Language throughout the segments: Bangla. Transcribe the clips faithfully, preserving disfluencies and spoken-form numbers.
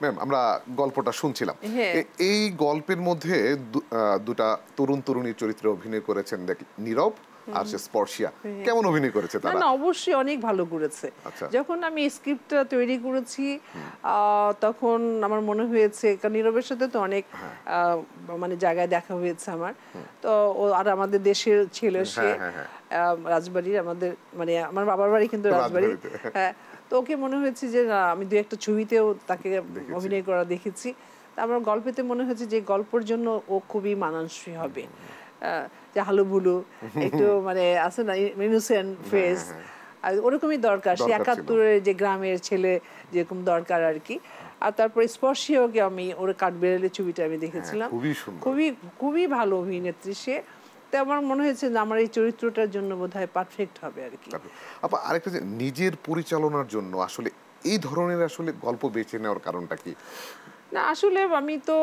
ম্যাম আমরা গল্পটা শুনছিলাম, এই গল্পের মধ্যে দুটা তরুণ তরুণী চরিত্রে অভিনয় করেছেন নীরব আর সে স্পর্শিয়া, কেমন অভিনয় করেছে তারা? না অবশ্যই অনেক ভালো করেছে। যখন আমি স্ক্রিপ্টটা তৈরি করেছি তখন আমার মনে হয়েছে, কারণ নীরবের সাথে তো অনেক মানে জায়গায় দেখা হয়েছে আমার, তো আর আমাদের দেশের ছেলে, সে রাজবাড়ির, আমাদের মানে আমার বাবার বাড়ি কিন্তু রাজবাড়ি, হ্যাঁ, তো ওকে মনে হয়েছে যে আমি দু একটা ছবিতেও তাকে অভিনয় করা দেখেছি। আমার গল্পেতে মনে হয়েছে যে গল্পের জন্য ও খুবই মানানসই হবে, যে হালুবুলু একটু মানে আছে না ইনোসেন্ট ফেস, আর ওরকমই দরকার, সে একাত্তরের যে গ্রামের ছেলে যেরকম দরকার আর কি। আর তারপরে স্পর্শীয়কে আমি ওর কাঠবেড়ালের ছবিটা আমি দেখেছিলাম, খুবই খুবই ভালো অভিনেত্রী সে। তো আমার মনে হয়েছে যে আমার এই চরিত্রটার জন্য বোধহয় পারফেক্ট হবে আর কি। আপা আরেকটা যে নিজের পরিচালনার জন্য আসলে এই ধরনের আসলে গল্প বেছে নেওয়ার কারণটা কি? না আসলে আমি তো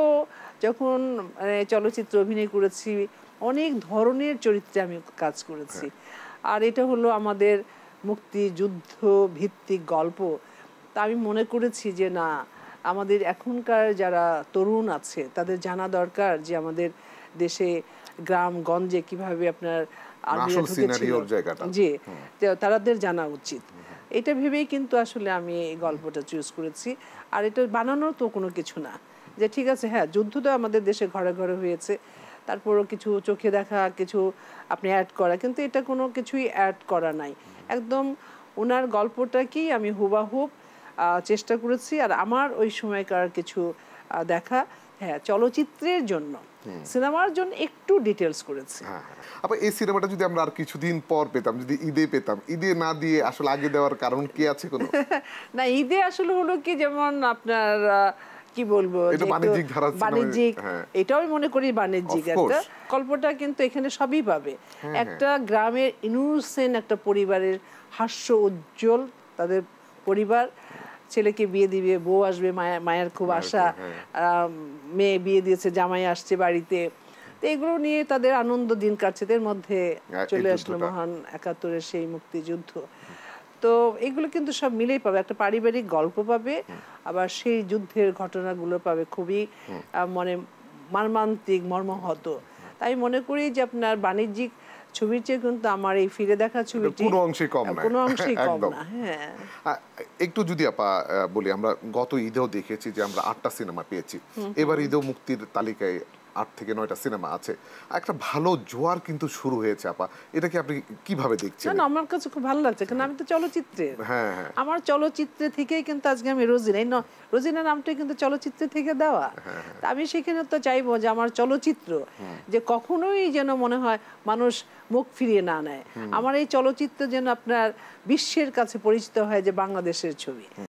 যখন চলচ্চিত্র অভিনয় করেছি অনেক ধরনের চরিত্রে আমি কাজ করেছি, আর এটা হলো আমাদের মুক্তিযুদ্ধ ভিত্তিক গল্প। তা আমি মনে করেছি যে না, আমাদের এখনকার যারা তরুণ আছে তাদের জানা দরকার যে আমাদের দেশে গ্রাম গঞ্জে কিভাবে আপনার আর্মিরা ঢুকেছিল, জি তাদের জানা উচিত। এটা ভেবেই কিন্তু আসলে আমি এই গল্পটা চুজ করেছি। আর এটা বানানোর তো কোনো কিছু না যে ঠিক আছে, হ্যাঁ যুদ্ধ তো আমাদের দেশে ঘরে ঘরে হয়েছে, তারপরও কিছু চোখে দেখা কিছু আপনি অ্যাড করা, কিন্তু এটা কোনো কিছুই অ্যাড করা নাই, একদম ওনার গল্পটাকেই আমি হুবাহুব চেষ্টা করেছি। আর আমার ওই সময়কার কিছু দেখা, হ্যাঁ চলচ্চিত্রের জন্য, সিনেমার জন্য একটু ডিটেলস করেছি। আবার এই সিনেমাটা যদি আমরা আর কিছুদিন পর পেতাম, যদি ঈদে পেতাম, ঈদে না দিয়ে আসলে আগে দেওয়ার কারণ কি আছে কোনো? না ঈদে আসলে হলো কি, যেমন আপনার কি বলবো, বাণিজ্যিক, এটাও মনে করি বাণিজ্যিক একটা গল্পটা, কিন্তু এখানে সবই পাবে। একটা গ্রামের ইনোসেন্ট একটা পরিবারের হাস্য উজ্জ্বল তাদের পরিবার, ছেলেকে বিয়ে দিবে, বউ আসবে, মায়ের খুব আশা, মেয়ে বিয়ে দিয়েছে, জামাই আসছে বাড়িতে, তো এগুলো নিয়ে তাদের আনন্দ দিন কাটছে, এর মধ্যে চলে আসলো মহান একাত্তরের সেই মুক্তিযুদ্ধ। তো এগুলো কিন্তু সব মিলেই পাবে, একটা পারিবারিক গল্প পাবে, আবার সেই যুদ্ধের ঘটনাগুলো পাবে, খুবই মানে মর্মান্তিক মর্মাহত। তাই মনে করি যে আপনার বাণিজ্যিক ছবির চেয়ে কিন্তু আমার এই ফিরে দেখা ছবিটি কোনো অংশেই কম না, কোনো অংশেই কম না। হ্যাঁ একটু যদি আপা বলি, আমরা গত ঈদেও দেখেছি যে আমরা আটটা সিনেমা পেয়েছি, এবার ঈদেও মুক্তির তালিকায় আট থেকে নয়টা সিনেমা আছে, একটা ভালো জোয়ার কিন্তু শুরু হয়েছে আপা, এটা কি আপনি কিভাবে দেখছেন? না আমার কাছে খুব ভালো লাগছে, কারণ আমি তো চলচ্চিত্রে, হ্যাঁ আমার চলচ্চিত্রে থেকেই কিন্তু আজকে আমি রোজিনা, এই রোজিনা নামটা কিন্তু চলচ্চিত্রে থেকে দেওয়া, আমি সেখানে তো চাইবো যে আমার চলচ্চিত্র যে কখনোই যেন মনে হয় মানুষ মুখ ফিরিয়ে না নেয়, আমার এই চলচ্চিত্র যেন আপনার বিশ্বের কাছে পরিচিত হয় যে বাংলাদেশের ছবি।